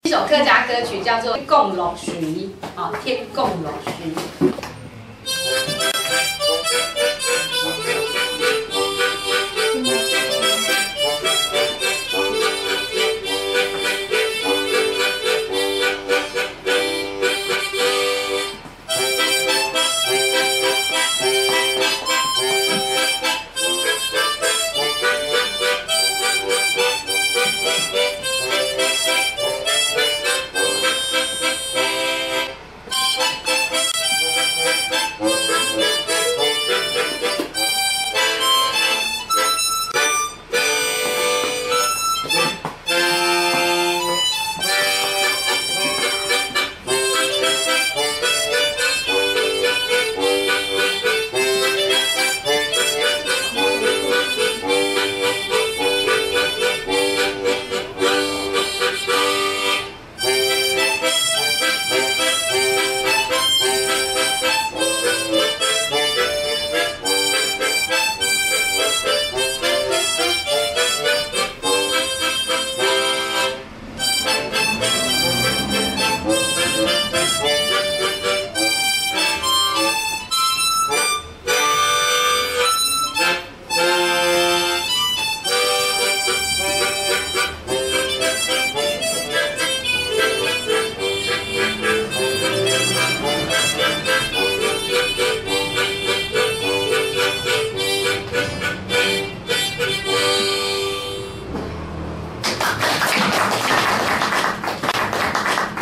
一首客家歌曲叫做《共龙徐》，啊，天共龙徐。